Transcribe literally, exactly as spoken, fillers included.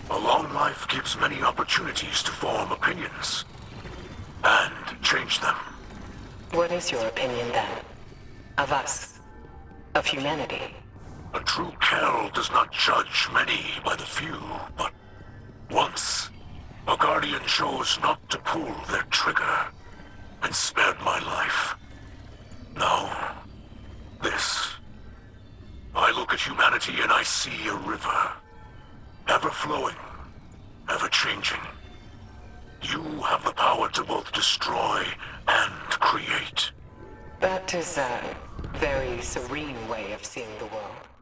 A long life gives many opportunities to form opinions. And change them. What is your opinion then? Of us? Of humanity? A true Kell does not judge many by the few, but once, a Guardian chose not to pull their trigger, and spared my life. Now, this. I look at humanity and I see a river. Ever flowing, ever changing. You have the power to both destroy and create. That is a very serene way of seeing the world.